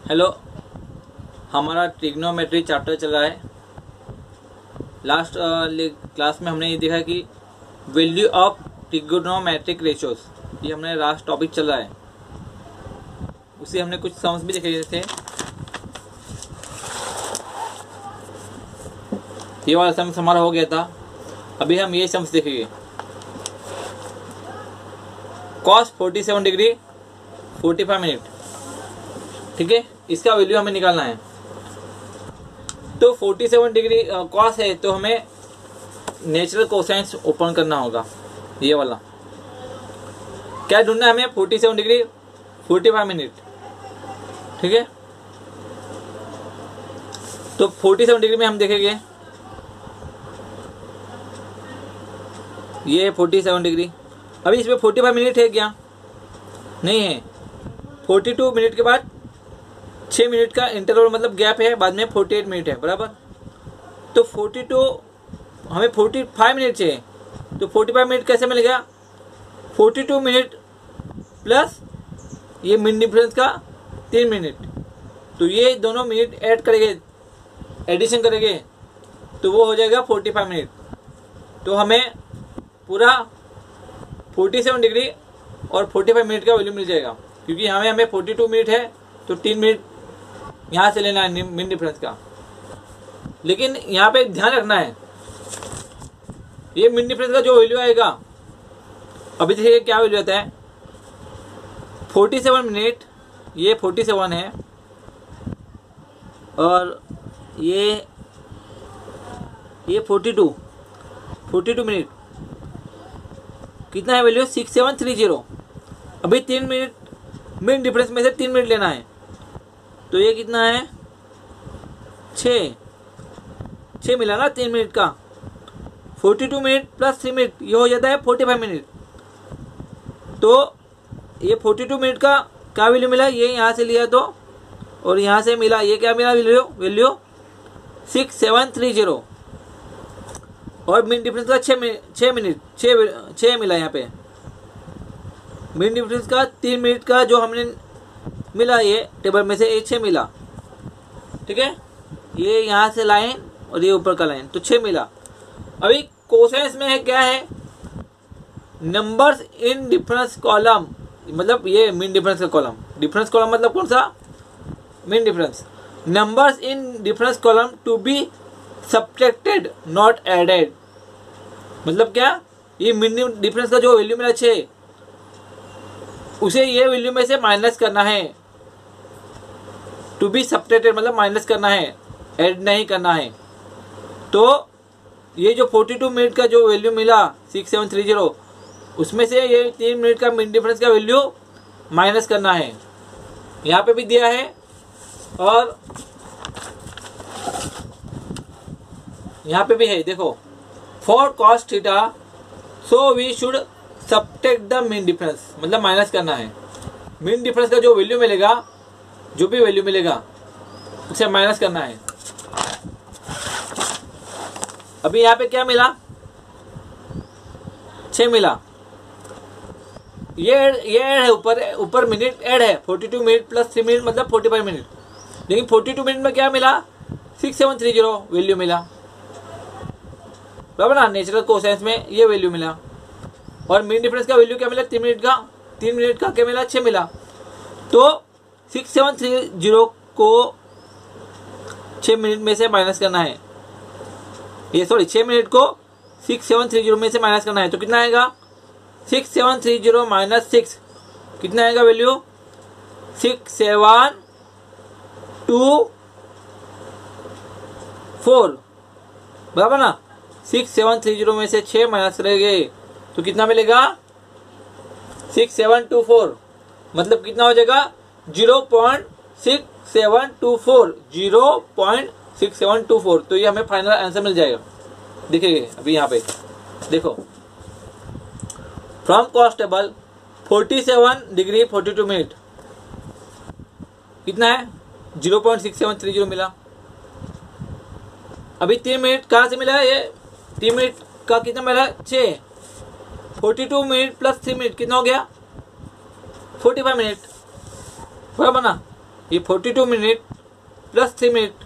Hello, हमारा trigonometry chapter चल रहा है। लास्ट क्लास में हमने ये देखा कि वैल्यू ऑफ ट्रिग्नोमेट्रिक रेशियोज, ये हमने लास्ट टॉपिक चल रहा है। उसे हमने कुछ सम्स भी देखे थे। ये वाला सम्स हमारा हो गया था। अभी हम ये सम्स देखेंगे। cos 47 डिग्री 45 मिनट, ठीक है, इसका वैल्यू हमें निकालना है। तो 47 डिग्री कॉस है तो हमें नेचुरल कोसाइंस ओपन करना होगा। ये वाला क्या ढूंढना है हमें? 47 डिग्री 45 मिनट, ठीक है। तो 47 डिग्री में हम देखेंगे, ये 47 डिग्री। अभी इसमें 45 मिनट है क्या? नहीं है। 42 मिनट के बाद 6 मिनट का इंटरवल मतलब गैप है, बाद में 48 मिनट है, बराबर। तो 42 हमें 45 मिनट चाहिए, तो 45 मिनट कैसे मिलेगा? 42 मिनट प्लस ये मिन डिफरेंस का 3 मिनट, तो ये दोनों मिनट ऐड करेंगे, एडिशन करेंगे, तो वो हो जाएगा 45 मिनट। तो हमें पूरा 47 डिग्री और 45 मिनट का वैल्यू मिल जाएगा, क्योंकि यहाँ में हमें 42 मिनट है तो 3 मिनट यहाँ से लेना है मिन डिफरेंस का। लेकिन यहाँ पे ध्यान रखना है, ये मिन डिफरेंस का जो वैल्यू आएगा, अभी देखिए क्या वैल्यू आता है। 47 मिनट, ये 47 है, और ये 42 मिनट कितना है वैल्यू? 6730। अभी 3 मिनट मिन डिफरेंस में से 3 मिनट लेना है, तो ये कितना है? 6 मिला ना 3 मिनट का। 42 मिनट प्लस 3 मिनट, ये हो जाता है 45 मिनट। तो ये 42 मिनट का क्या वैल्यू मिला? ये यहाँ से लिया तो, और यहाँ से मिला, ये क्या मिला वैल्यू? 6730। और मिन डिफरेंस का 6 मिला यहाँ पे। मिन डिफरेंस का 3 मिनट का जो हमने मिला, ये टेबल में से 6 मिला, ठीक है। ये यहाँ से लाइन और ये ऊपर का लाइन, तो 6 मिला। अभी कोसाइंस में है क्या है? नंबर्स इन डिफरेंस कॉलम, मतलब ये मिन डिफरेंस का कॉलम। डिफरेंस कॉलम मतलब कौन सा? Min difference. Numbers in difference column to be subtracted not added, मतलब क्या? ये मिन डिफरेंस का जो वैल्यू मिला 6, उसे ये वैल्यू में से माइनस करना है। टू बी सब्ट्रैक्टेड मतलब माइनस करना है, ऐड नहीं करना है। तो ये जो 42 मिनट का जो वैल्यू मिला 6730, उसमें से ये 3 मिनट का मिन डिफरेंस का वैल्यू माइनस करना है। यहाँ पे भी दिया है, और यहाँ पे भी है, देखो। For cos theta so we should subtract the min difference, मतलब माइनस करना है। मिन डिफरेंस का जो वैल्यू मिलेगा, जो भी वैल्यू मिलेगा, उसे माइनस करना है। अभी यहाँ पे क्या मिला? 6 मिला। ये ऐड है, ऊपर मिनट ऐड है। 42 मिनट प्लस 3 मिनट मतलब 45 मिनट। लेकिन 42 मिनट में क्या मिला? 6730 वैल्यू मिला, बराबर ना। नेचुरल कोसाइंस में ये वैल्यू मिला। और मिन डिफरेंस का वैल्यू क्या मिला? 3 मिनट का क्या मिला? 6 मिला। तो 6730 को 6 मिनट में से माइनस करना है। ये 6 मिनट को 6730 में से माइनस करना है, तो कितना आएगा? 6730 माइनस 6, कितना आएगा वैल्यू? 6724, बराबर ना। 6730 में से 6 माइनस करेंगे तो कितना मिलेगा? 6724, मतलब कितना हो जाएगा? 0.6724। तो ये हमें फाइनल आंसर मिल जाएगा। देखिए अभी यहाँ पे देखो, from cos table 47 degree 42 minute कितना है? 0.6730 मिला। अभी 3 मिनट कहाँ से मिला है? ये 3 मिनट का कितना मिला? 6। 42 मिनट प्लस 3 मिनट कितना हो गया? 45 मिनट, बराबर ना। ये 42 minute plus 3 minute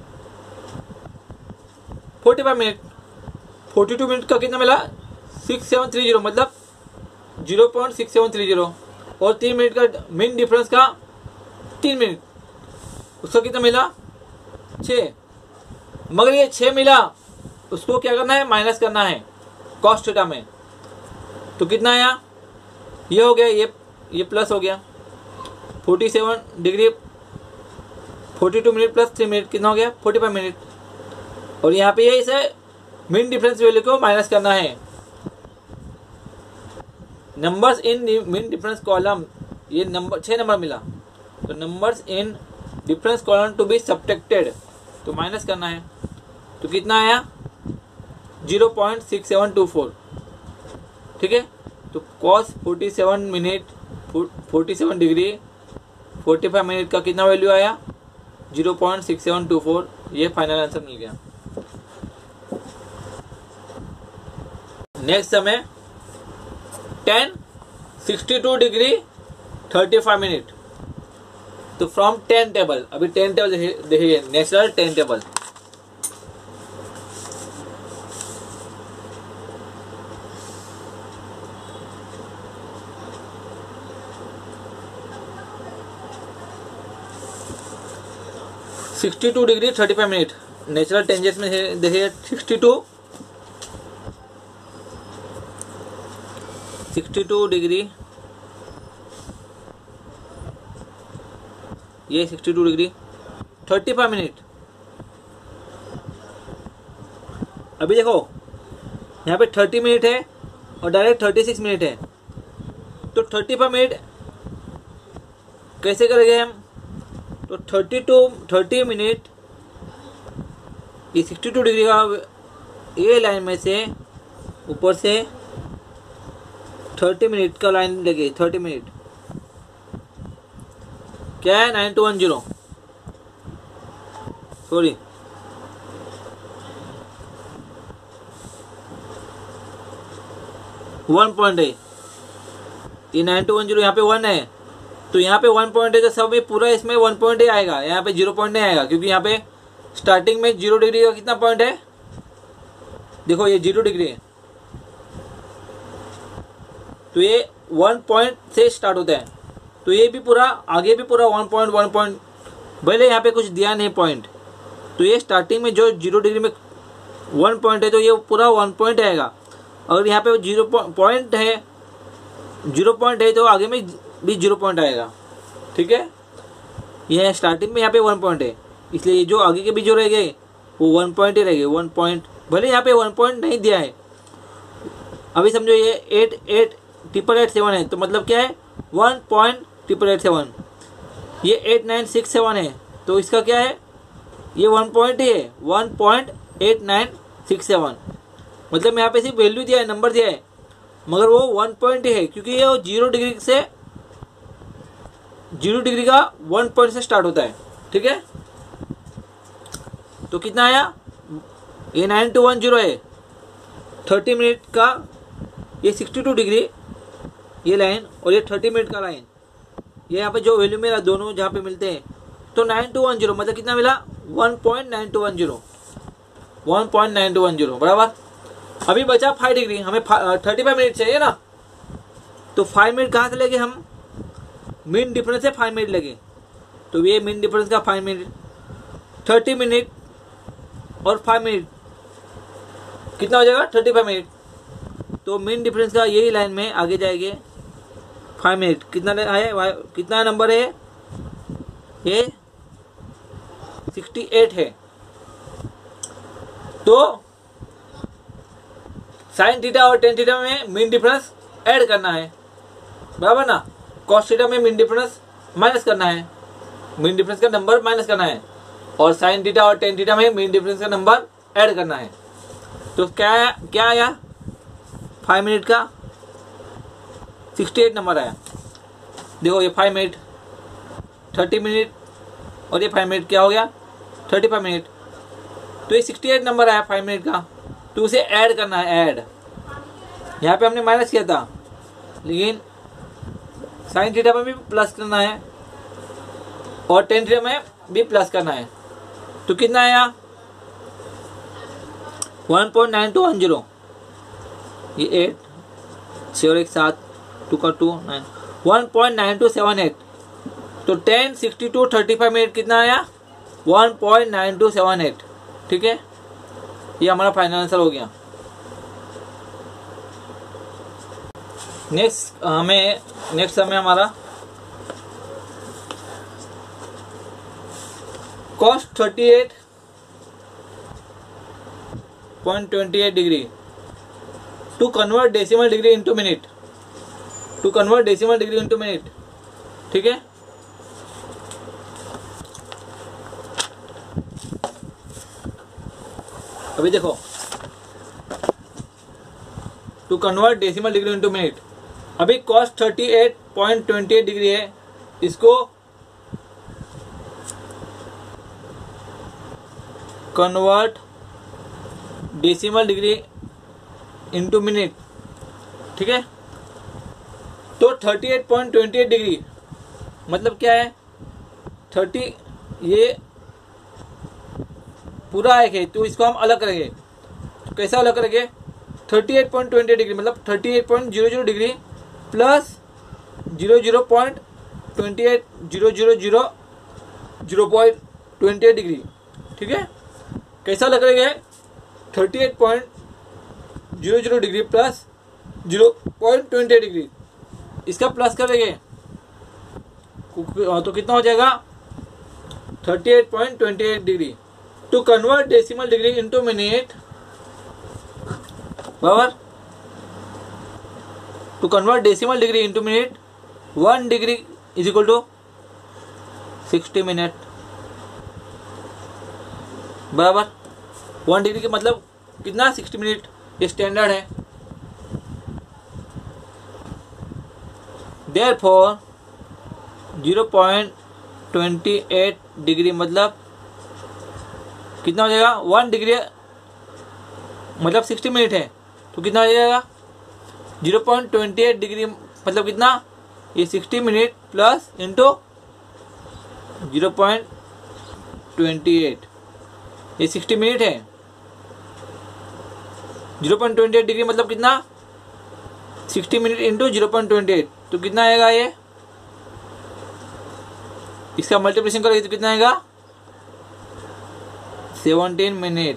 45 minute. 42 minute का कितना मिला 6730 मतलब 0.6730 और 3 मिनट का मीन डिफरेंस का 3 मिनट उसका कितना मिला 6। मगर ये 6 मिला उसको क्या करना है माइनस करना है कॉस थीटा में। तो कितना आया ये हो गया ये प्लस हो गया 47 डिग्री 42 मिनट प्लस 3 मिनट कितना हो गया 45 मिनट। और यहाँ पे ये इसे मीन डिफरेंस वैल्यू को माइनस करना है। Numbers in mean difference column ये नंबर 6 नंबर मिला तो numbers in difference column to be subtracted तो माइनस करना है। तो कितना आया 0.6724 ठीक है। तो कॉस 47 मिनट 47 डिग्री 45 मिनट का कितना वैल्यू आया 0.6724 ये फाइनल आंसर मिल गया। नेक्स्ट समय 10 62 डिग्री 35 मिनट। तो फ्रॉम 10 टेबल अभी 10 टेबल देखिए natural 10 table (62 degree 35 minute natural tangents में देखिए 62 डिग्री ये 62 डिग्री 35 मिनट। अभी देखो यहाँ पे 30 मिनट है और डायरेक्ट 36 मिनट है तो 35 मिनट कैसे करेंगे हम। तो 30 मिनट ये 62 डिग्री का ये लाइन में से ऊपर से 30 मिनट का लाइन लगे 30 मिनट क्या है 9210 सॉरी 1 पॉइंट है ये 9210 यहाँ पे 1 है तो यहाँ पे 1 पॉइंट है तो सब में पूरा इसमें 1 पॉइंट ही आएगा यहाँ पे 0 पॉइंट नहीं आएगा क्योंकि यहाँ पे स्टार्टिंग में 0 डिग्री का कितना पॉइंट है देखो ये 0 डिग्री है तो ये 1 पॉइंट से स्टार्ट होता है तो ये भी पूरा आगे भी पूरा 1 पॉइंट भले यहाँ पे कुछ दिया नहीं पॉइंट तो ये स्टार्टिंग में जो 0 डिग्री में 1 पॉइंट है तो ये पूरा 1 पॉइंट आएगा। अगर यहाँ पे 0 पॉइंट है तो आगे में भी 0 पॉइंट आएगा ठीक है। ये स्टार्टिंग में यहाँ पे 1 पॉइंट है इसलिए जो आगे के भी जो रह गए वो 1 पॉइंट ही रह गए 1 पॉइंट भले यहाँ पे 1 पॉइंट नहीं दिया है। अभी समझो ये 88887 है तो मतलब क्या है 1.887 ये 8967 है तो इसका क्या है ये 1 पॉइंट ही है 1.8967 मतलब यहाँ पे सिर्फ वैल्यू दिया है नंबर दिया है मगर वो 1 पॉइंट ही है क्योंकि ये 0 डिग्री का 1 पॉइंट से स्टार्ट होता है ठीक है। तो कितना आया ये 9210 है 30 मिनट का ये 62 डिग्री ये लाइन और ये 30 मिनट का लाइन ये यहाँ पे जो वैल्यू मेरा दोनों जहाँ पे मिलते हैं तो 9210 मतलब कितना मिला 1.9210 बराबर। अभी बचा 5 डिग्री हमें 35 मिनट चाहिए ना तो 5 मिनट कहाँ से लेंगे हम मीन डिफरेंस से 5 मिनट लगे तो ये मीन डिफरेंस का 5 मिनट 30 मिनट और 5 मिनट कितना हो जाएगा 35 मिनट। तो मीन डिफरेंस का यही लाइन में आगे जाएंगे 5 मिनट कितना है कितना नंबर है ये 68 है। तो साइन थीटा और टेन थीटा में मीन डिफरेंस ऐड करना है बराबर ना कॉस थीटा में मीन डिफरेंस माइनस करना है मीन डिफरेंस का नंबर माइनस करना है और साइन थीटा और टेन थीटा में मीन डिफरेंस का नंबर ऐड करना है। तो क्या आया 5 मिनट का 68 नंबर आया। देखो ये 5 मिनट 30 मिनट और ये 5 मिनट क्या हो गया 35 मिनट तो ये 68 नंबर आया 5 मिनट का। तो उसे ऐड करना है ऐड यहाँ पे हमने माइनस किया था लेकिन साइन थीटा में भी प्लस करना है और tan थीटा में भी प्लस करना है। तो कितना आया 1.9210, ये 8 6 और 1 7, 2 का 2 9, 1.9278। तो 10 62 35 मिनट कितना आया 1.9278। ठीक है, ये हमारा फाइनल आंसर हो गया। नेक्स्ट हमें हमारा cos 38.28 degree to convert decimal degree into minute, ठीक है। अभी देखो, to convert decimal degree into minute, अभी cos 38.28 डिग्री है, इसको convert decimal degree into minute, ठीक है। तो 38.28 डिग्री मतलब क्या है 30, ये पूरा एक है, तो इसको हम अलग करेंगे। तो कैसा अलग करेंगे 38.28 डिग्री मतलब 38.00 डिग्री प्लस 0.28 डिग्री, ठीक है। कैसा अलग करेंगे 38.00 डिग्री प्लस 0.28 डिग्री, इसका प्लस करेंगे तो कितना हो जाएगा 38.28 degree. To convert decimal degree into minute बराबर, to convert decimal degree into minute 1 degree is equal to 60 minute बराबर। 1 डिग्री के मतलब कितना 60 मिनट, ये स्टैंडर्ड है। देयरफॉर 0.28 डिग्री मतलब कितना हो जाएगा 1 डिग्री मतलब 60 मिनट है, तो कितना हो जाएगा 0.28 डिग्री मतलब कितना, ये 60 मिनट प्लस इंटू 0.28, ये 60 मिनट है। 0.28 डिग्री मतलब कितना 60 मिनट इंटू 0.28, तो कितना आएगा, ये इसका मल्टीप्लिकेशन करेंगे तो कितना आएगा 17 मिनट।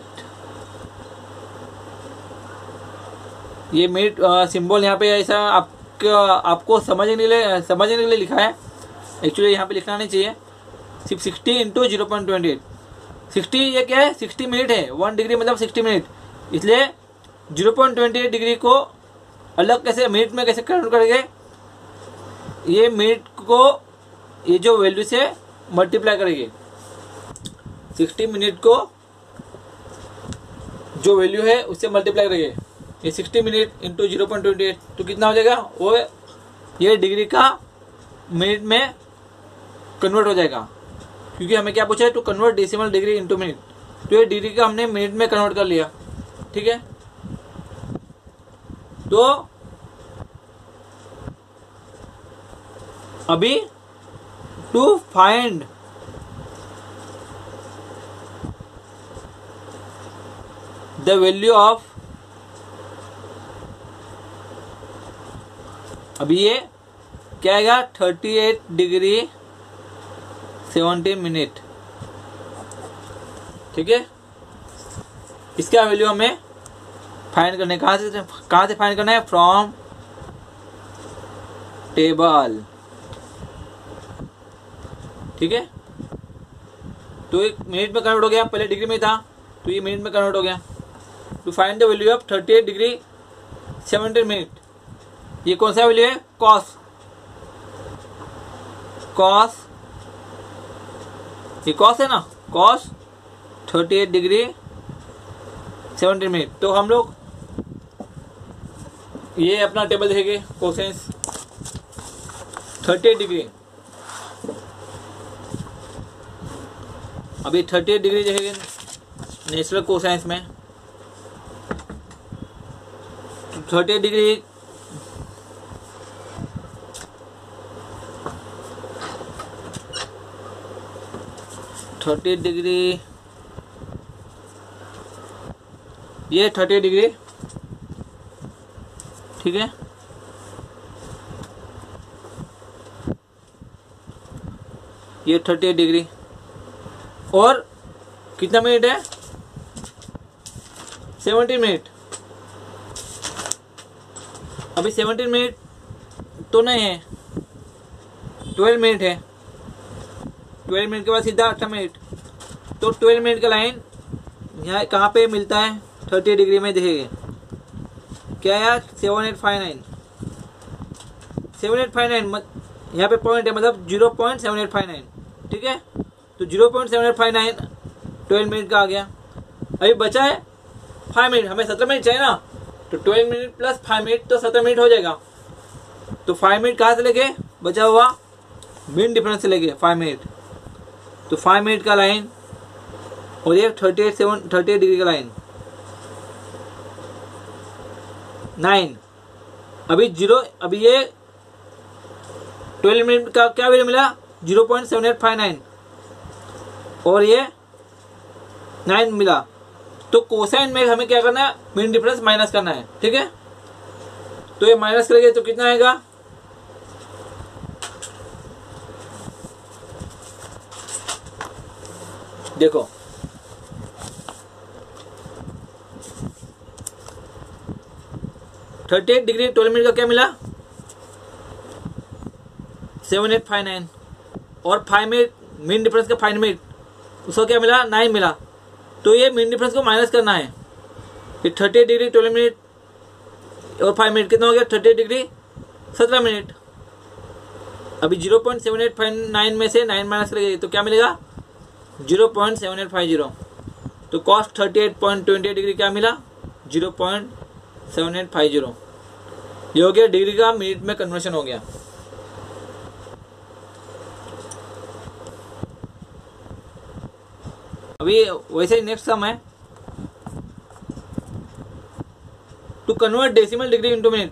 ये मिनट सिंबल यहाँ पे ऐसा आपको समझने के लिए लिखा है, एक्चुअली यहाँ पे लिखना नहीं चाहिए, सिर्फ 60 इंटू 0.28। 60 ये क्या है 60 मिनट है, 1 डिग्री मतलब 60 मिनट, इसलिए 0.28 डिग्री को अलग कैसे मिनट में कैसे कन्वर्ट करेंगे, ये मिनट को ये जो वैल्यू से मल्टीप्लाई करेंगे, 60 मिनट को जो वैल्यू है उससे मल्टीप्लाई करेंगे, ये 60 मिनट इंटू 0.28, तो कितना हो जाएगा वो ये डिग्री का मिनट में कन्वर्ट हो जाएगा, क्योंकि हमें क्या पूछा है to convert decimal degree into minute, तो ये डिग्री का हमने मिनट में कन्वर्ट कर लिया, ठीक है। तो अभी to find the value of, अभी ये क्या आएगा 38 डिग्री 17 मिनट, ठीक है। इसका वैल्यू हमें फाइंड करने, कहाँ से फाइंड करना है, फ्रॉम टेबल, ठीक है। तो एक मिनट में कन्वर्ट हो गया, पहले डिग्री में था तो ये मिनट में कन्वर्ट हो गया। To find the value of 38 degree 17 minute, ये कौन सा वैल्यू है कॉस, ये कॉस है ना, कॉस 38 डिग्री 17 मिनट। तो हम लोग ये अपना टेबल देखेंगे, कोसाइंस 38 डिग्री, अभी 38 डिग्री देखेंगे नेचुरल कोसाइंस में, तो 38 डिग्री 30 डिग्री, ये 30 डिग्री, ठीक है। ये 30 डिग्री और कितना मिनट है, 17 मिनट। अभी 17 मिनट तो नहीं है, 12 मिनट है। 12 मिनट के बाद सीधा 8 मिनट, तो 12 मिनट का लाइन यहाँ कहाँ पे मिलता है, 30 डिग्री में देखेंगे क्या यार, 7859, 7859 यहाँ पे पॉइंट है, मतलब 0.7859, ठीक है। तो 0.7859 12 मिनट का आ गया। अभी बचा है 5 मिनट, हमें 17 मिनट चाहिए ना, तो 12 मिनट प्लस 5 मिनट तो 17 मिनट हो जाएगा। तो 5 मिनट कहाँ से लेके, बचा हुआ मीन डिफरेंस से लेके 5 मिनट, तो 5 मिनट का लाइन और ये 38 डिग्री का लाइन 9। अभी ये 12 मिनट का क्या वैल्यू मिला, 0.7859 और ये 9 मिला। तो कोसाइन में हमें क्या करना है, मीन डिफरेंस माइनस करना है, ठीक है। तो ये माइनस करेंगे तो कितना आएगा, देखो 38 डिग्री 12 मिनट का क्या मिला, 7859 और 5 मिनट मीन डिफरेंस का 5 मिनट उसका क्या मिला, 9 मिला। तो ये मीन डिफरेंस को माइनस करना है। ये 30 डिग्री 12 मिनट और 5 मिनट कितना हो गया, 30 डिग्री 17 मिनट। अभी 0.7859 में से 9 माइनस करेंगे तो क्या मिलेगा, 0.7850। तो कॉस 38.28 डिग्री क्या मिला, 0.7850। ये हो गया डिग्री का मिनट में कन्वर्शन हो गया। अभी वैसे ही नेक्स्ट सम है, to convert decimal degree into minute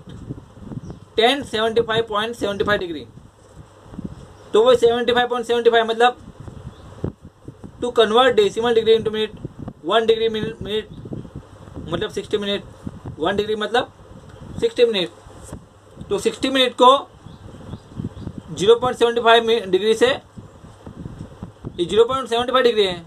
1075.75 degree. तो वो 75.75 मतलब to convert decimal degree into minute 1 degree minute मतलब 60 मिनट, 1 डिग्री मतलब 60 मिनट। तो 60 मिनट को 0.75 डिग्री से, ये 0.75 डिग्री है,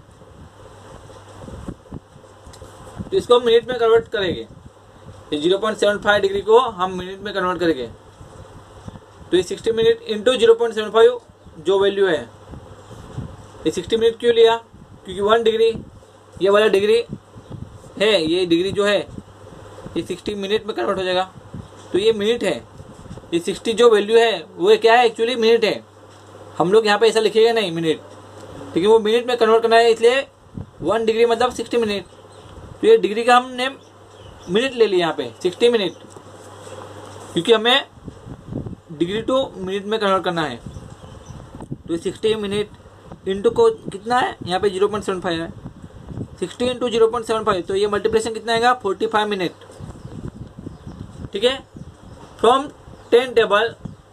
तो इसको हम मिनट में कन्वर्ट करेंगे। ये 0.75 डिग्री को हम मिनट में कन्वर्ट करेंगे। तो ये 60 मिनट इंटू 0.75 जो वैल्यू है, ये 60 मिनट क्यों लिया, क्योंकि 1 डिग्री ये वाला डिग्री है, ये डिग्री जो है ये 60 मिनट में कन्वर्ट हो जाएगा। तो ये मिनट है, ये 60 जो वैल्यू है वो क्या है, एक्चुअली मिनट है। हम लोग यहाँ पे ऐसा लिखेगा नहीं मिनट, लेकिन वो मिनट में कन्वर्ट करना है, इसलिए 1 डिग्री मतलब 60 मिनट। तो ये डिग्री का हमने मिनट ले लिया यहाँ पे 60 मिनट, क्योंकि हमें डिग्री टू मिनट में कन्वर्ट करना है। तो 60 मिनट इंटू को कितना है, यहाँ पे 0.75 है, 60 इंटू 0.75, तो ये मल्टीप्लिकेशन कितना आएगा, 45 मिनट, ठीक है। फ्रॉम 10 टेबल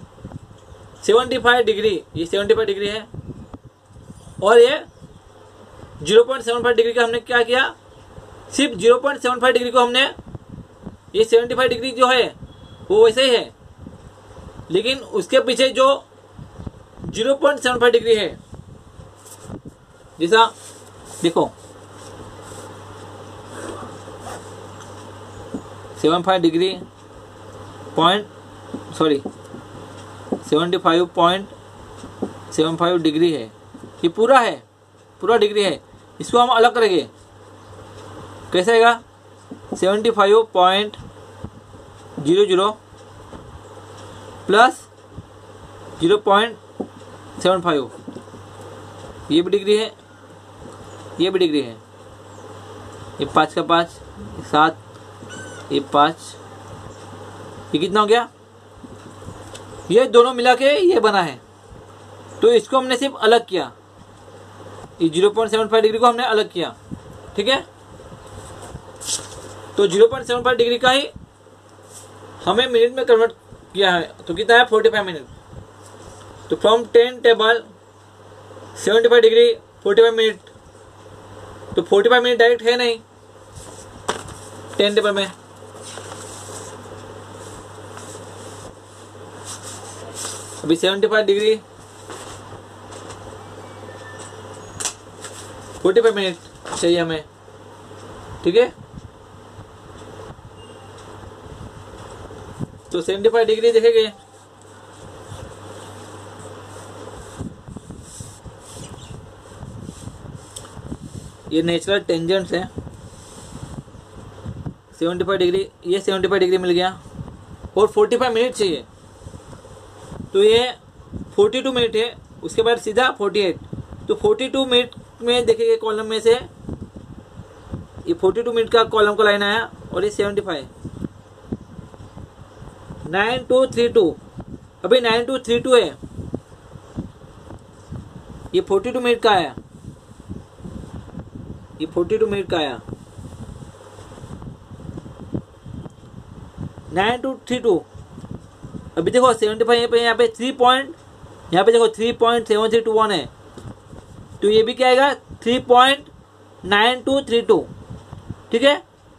75 डिग्री, ये 75 डिग्री है और ये 0.75 डिग्री का हमने क्या किया, सिर्फ 0.75 डिग्री को हमने, ये 75 डिग्री जो है वो वैसे ही है, लेकिन उसके पीछे जो 0.75 डिग्री है, जैसा देखो 75 डिग्री 75.75 डिग्री है, ये पूरा है, पूरा डिग्री है। इसको हम अलग करेंगे, कैसे आएगा, 75.00 प्लस 0.75, ये भी डिग्री है, ये भी डिग्री है, ये 5 का 5 7, ये 5, ये कितना हो गया, ये दोनों मिला के ये बना है। तो इसको हमने सिर्फ अलग किया, ये 0.75 डिग्री को हमने अलग किया, ठीक है। तो 0.75 डिग्री का ही हमें मिनट में कन्वर्ट किया है, तो कितना है 45 मिनट। तो फ्रॉम 10 टेबल 75 डिग्री 45 मिनट तो 45 मिनट डायरेक्ट है नहीं टाइम टेबल में। अभी 75 डिग्री 45 मिनट चाहिए हमें, ठीक है। तो 75 डिग्री देखेंगे, ये नेचुरल टेंजेंट्स है। 75 डिग्री, ये 75 डिग्री मिल गया और 45 मिनट चाहिए, तो ये 42 मिनट है। उसके बाद सीधा 48, तो 42 मिनट में देखेंगे कॉलम में से ये 42 मिनट का कॉलम का लाइन आया और ये 75 9232, अभी 9232 है, ये 42 मिनट का आया, ये 42 मिनट का आया 9232। अभी देखो 75 पे यहाँ पे 3 पॉइंट, यहाँ पे देखो 3.7321 है, तो ये भी क्या आएगा 3.9232, ठीक है।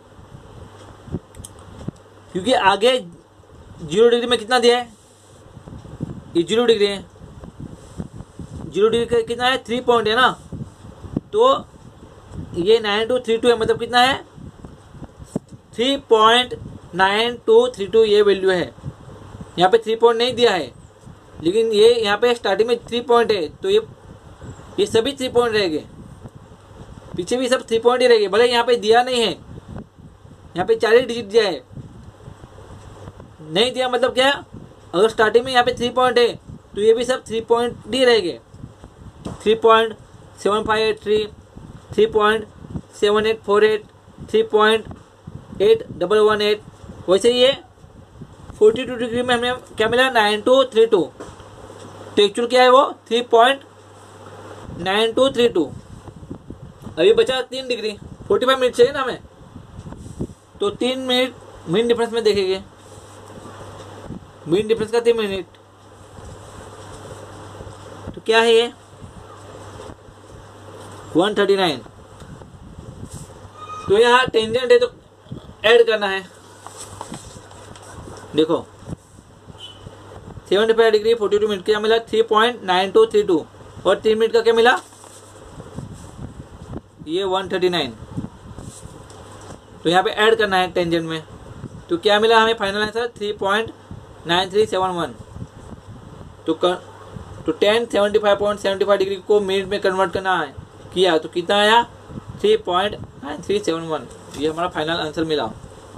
क्योंकि आगे 0 डिग्री में कितना दिया है, ये 0 डिग्री है, 0 डिग्री का कितना है 3 पॉइंट है ना, तो ये 9232 है, मतलब कितना है 3.9232 ये वैल्यू है। यहाँ पे 3 पॉइंट नहीं दिया है, लेकिन ये यहाँ पे स्टार्टिंग में 3 पॉइंट है, तो ये सभी 3 पॉइंट रहेंगे, पीछे भी सब 3 पॉइंट ही रहेंगे। भले यहाँ पे दिया नहीं है, यहाँ पे 40 डिजिट दिया है, नहीं दिया मतलब क्या, अगर स्टार्टिंग में यहाँ पे 3 पॉइंट है तो ये भी सब 3 पॉइंट ही रहेंगे। 3.7583, 3.7848, 3.8118, वैसे ये 42 डिग्री में हमें क्या मिला 9232, तो एक्चुअल क्या है वो 3.9232। अभी बचा 3 डिग्री, 45 मिनट चाहिए ना हमें, तो 3 मिनट मीन डिफरेंस में देखेंगे, मीन डिफरेंस का 3 मिनट, तो क्या है ये 139। तो यहाँ टेंजेंट है तो ऐड करना है, देखो 75 डिग्री 42 मिनट क्या मिला 3.9232 और 3 मिनट का क्या मिला ये 139। तो यहाँ पे ऐड करना है टेंजेंट में, तो क्या मिला हमें फाइनल आंसर 3.9371। तो 10 75.75 डिग्री को मिनट में कन्वर्ट करना है किया, तो कितना आया 3.9371, ये हमारा फाइनल आंसर मिला।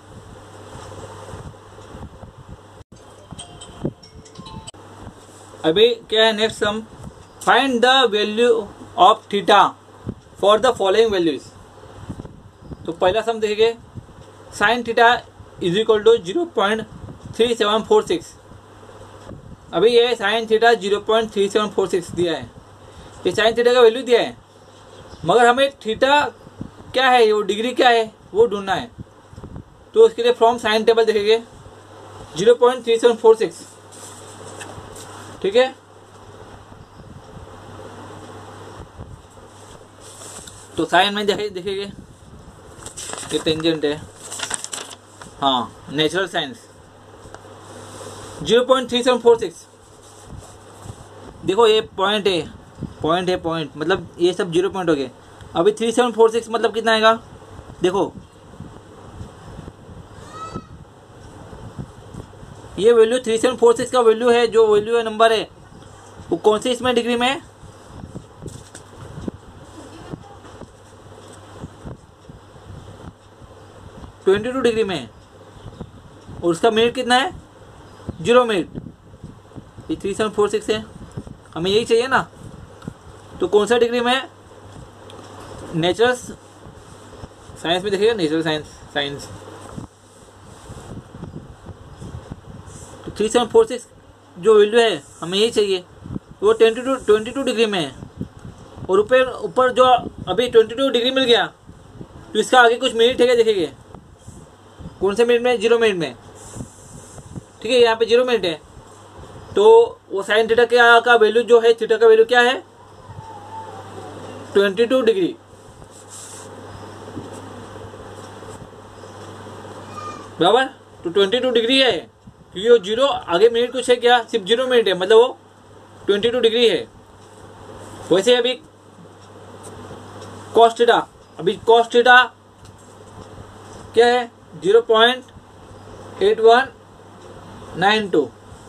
अभी क्या है next sum, find the value of theta for the following values. तो पहला सम देखेंगे, sine theta is equal to 0.3746। अभी ये साइन थीटा 0.3746 दिया है, ये साइन थीटा का वैल्यू दिया है, मगर हमें थीटा क्या है वो डिग्री क्या है वो ढूंढना है। तो उसके लिए फ्रॉम साइन टेबल देखेंगे 0.3746, ठीक है। तो साइन में देखेंगे ये टेंजेंट है, हाँ नेचुरल साइंस 0.3746। देखो ये पॉइंट है, पॉइंट मतलब ये सब 0 पॉइंट हो गए। अभी 3746 मतलब कितना आएगा, देखो ये वैल्यू 3746 का वैल्यू है, जो वैल्यू है नंबर है वो कौन सी इसमें डिग्री में है 22 डिग्री में है, और उसका मिनट कितना है 0 मिनट। ये 3746 है, हमें यही चाहिए ना, तो कौन सा डिग्री में, नेचुरल साइंस में देखिएगा, नेचुरल साइंस तो 3746 जो वैल्यू है हमें यही चाहिए, वो 22 डिग्री में है, और ऊपर जो अभी 22 डिग्री मिल गया, तो इसका आगे कुछ मिनट है क्या देखेंगे, कौन से मिनट में 0 मिनट में, ठीक है। यहाँ पे 0 मिनट है, तो वो साइन थीटा का वैल्यू जो है, थीटा का वैल्यू क्या है 22 डिग्री, बराबर। तो 22 डिग्री है क्योंकि वो जीरो आगे मिनट कुछ है क्या, सिर्फ 0 मिनट है, मतलब वो 22 डिग्री है। वैसे अभी cos थीटा, अभी cos थीटा क्या है 0.8192।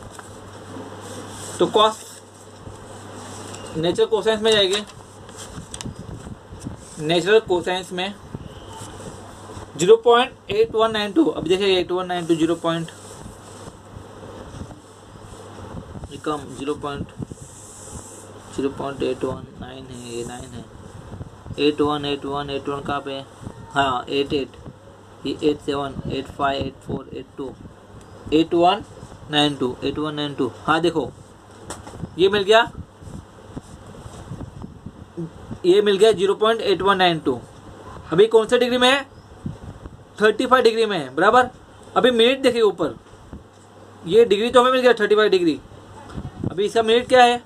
तो cos नेचुरल कोसाइंस में जाएगी, नेचुरल कोसाइंस में 0.8192। अब देखिए 8192 0 पॉइंट कम 0.81 है, ये 9 है। 81 कहाँ पे है, हाँ 88, ये 87 85 84 82 8192 हाँ देखो ये मिल गया, ये मिल गया 0.8192। अभी कौन सा डिग्री में है, 35 डिग्री में है, बराबर। अभी मिनट देखिए ऊपर, ये डिग्री तो हमें मिल गया 35 डिग्री। अभी इसका मिनट क्या है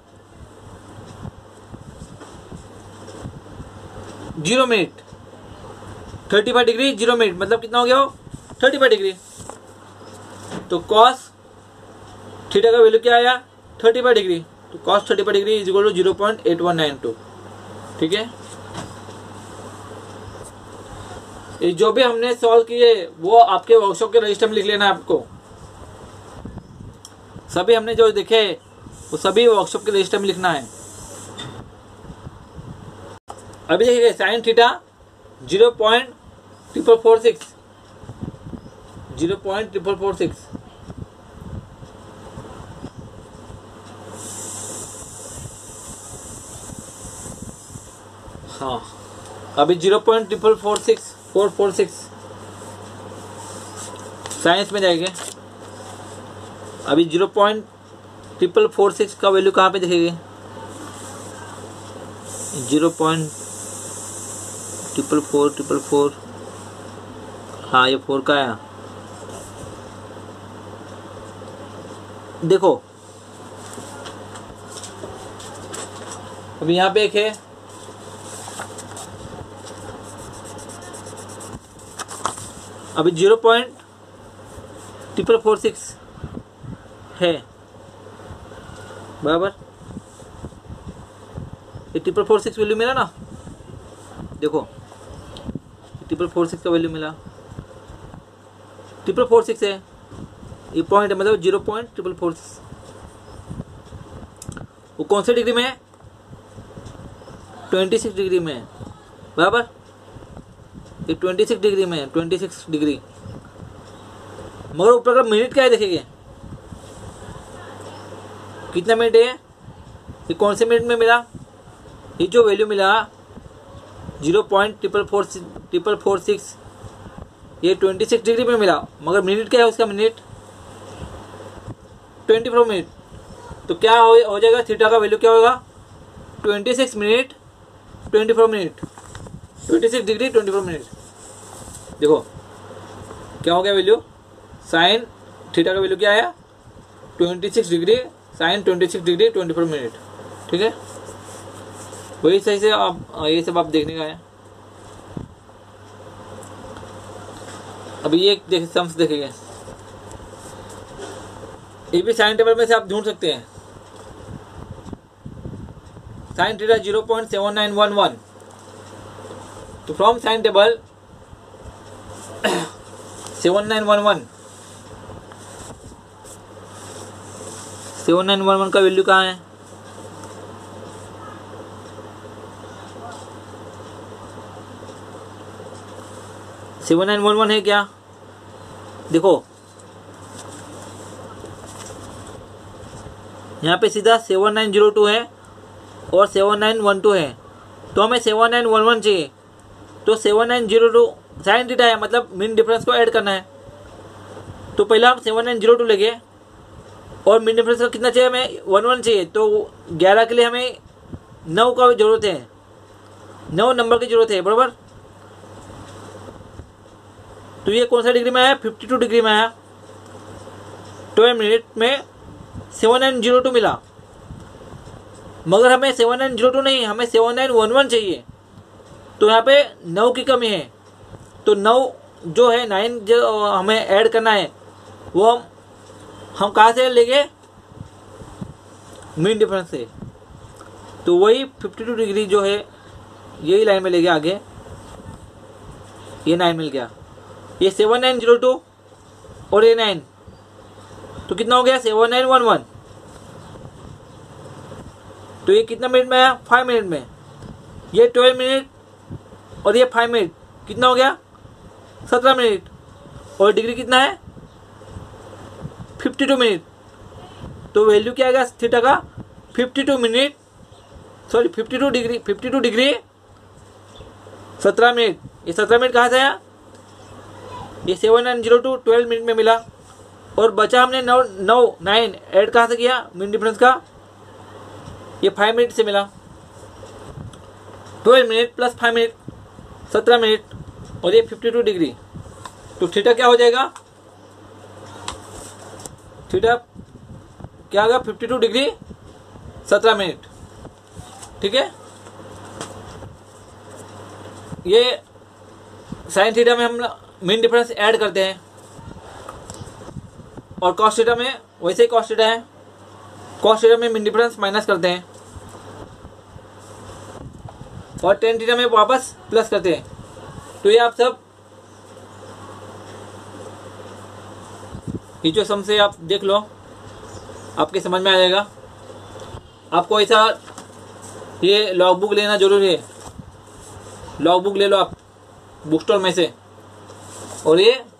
0 मिनट, 35 डिग्री 0 मिनट मतलब कितना हो गया वो 35 डिग्री। तो cos थीटा का वैल्यू क्या आया 35 डिग्री। तो cos 35 degree is equal to 0.8192। ठीक है, ये जो भी हमने सॉल्व किए वो आपके वर्कशॉप के रजिस्टर में लिख लेना है आपको। सभी हमने जो देखे वो सभी वर्कशॉप के रजिस्टर में लिखना है। अभी देखिए साइन थीटा 0.446 0.446। हाँ अभी 0.446 साइंस में जाएंगे। अभी 0.446 का वैल्यू कहाँ पे देखेंगे 0.444 हाँ ये 4 का आया। देखो अभी यहाँ पे एक है अभी 0.446 है, बराबर। ये 446 वैल्यू मिला ना, देखो 446 का वैल्यू मिला, 446 है, ये पॉइंट है मतलब 0.446। वो कौन से डिग्री में है 26 डिग्री में है, बराबर। ये 26 डिग्री में है, 26 डिग्री। मगर ऊपर का मिनट क्या है देखेंगे कितना मिनट है, ये कौन से मिनट में मिला, ये जो वैल्यू मिला 0.446 ये 26 डिग्री में मिला। मगर मिनट क्या है उसका, मिनट 24 मिनट। तो क्या हो जाएगा थीटा का वैल्यू क्या होगा 26 मिनट 24 मिनट, 26 डिग्री 24 मिनट। देखो क्या हो गया वैल्यू, साइन थीटा का वैल्यू क्या आया 26 डिग्री साइन 26 डिग्री 24 मिनट। ठीक है, वही सही से आप ये सब आप देखने का है। अभी ये सम्स देखेंगे, ये भी साइन टेबल में से आप ढूंढ सकते हैं। Sine theta 0.7911। तो फ्रॉम साइन टेबल 7911 का वैल्यू कहाँ है, सेवन 911 है क्या, देखो यहाँ पे सीधा 7902 है और 7912 है। तो हमें 7911 चाहिए, तो 7902 साइन थीटा है मतलब मीन डिफरेंस को ऐड करना है। तो पहले हम 7902 लेंगे और मीन डिफरेंस का कितना चाहिए हमें 11 चाहिए। तो 11 के लिए हमें 9 का जरूरत है, 9 नंबर की जरूरत है, बराबर। तो ये कौन सा डिग्री में आया 52 डिग्री में आया। 12 मिनट में 7902 मिला। मगर हमें 7902 नहीं, हमें 7911 चाहिए। तो यहाँ पे 9 की कमी है, तो 9 जो है 9 जो हमें ऐड करना है वो हम कहाँ से लेंगे, मीन डिफरेंस से। तो वही 52 डिग्री जो है यही लाइन में ले गया आगे, ये 9 मिल गया, ये 7902 और ये 9, तो कितना हो गया 7911। तो ये कितना मिनट में आया, 5 मिनट में। ये 12 मिनट और ये 5 मिनट कितना हो गया 17 मिनट। और डिग्री कितना है 52 मिनट। तो वैल्यू क्या आएगा थीटा का 52 minute, sorry 52 degree, 52 degree 17 minute. ये 17 मिनट कहाँ से आया, ये 7902 12 मिनट में मिला। और बचा हमने 9 ऐड कहाँ से किया मीन डिफरेंस का, ये 5 मिनट से मिला। 12 मिनट प्लस 5 मिनट 17 मिनट और ये 52 डिग्री। तो थीटा क्या हो जाएगा, थीटा क्या होगा 52 डिग्री 17 मिनट। ठीक है, ये साइन थीटा में हम मीन डिफरेंस ऐड करते हैं और कॉस थीटा में वैसे ही कॉस थीटा है, कॉस थीटा में मीन डिफरेंस माइनस करते हैं और टेन थीटा में वापस प्लस करते हैं। तो ये आप सब ये जो सम से आप देख लो, आपके समझ में आ जाएगा। आपको ऐसा ये लॉग बुक लेना जरूरी है, लॉग बुक ले लो आप बुक स्टोर में से और ये